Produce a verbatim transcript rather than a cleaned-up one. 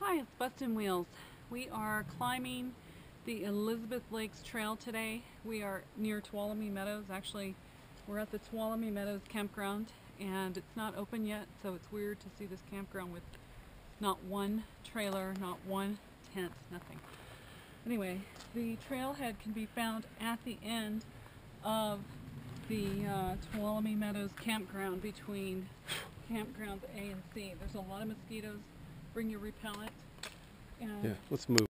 Hi, it's Bustinwheels. We are climbing the Elizabeth Lakes Trail today. We are near Tuolumne Meadows. Actually, we're at the Tuolumne Meadows Campground, and it's not open yet, so it's weird to see this campground with not one trailer, not one tent, nothing. Anyway, the trailhead can be found at the end of the uh, Tuolumne Meadows Campground between campgrounds A and C. There's a lot of mosquitoes. Bring your repellent. And Yeah, let's move.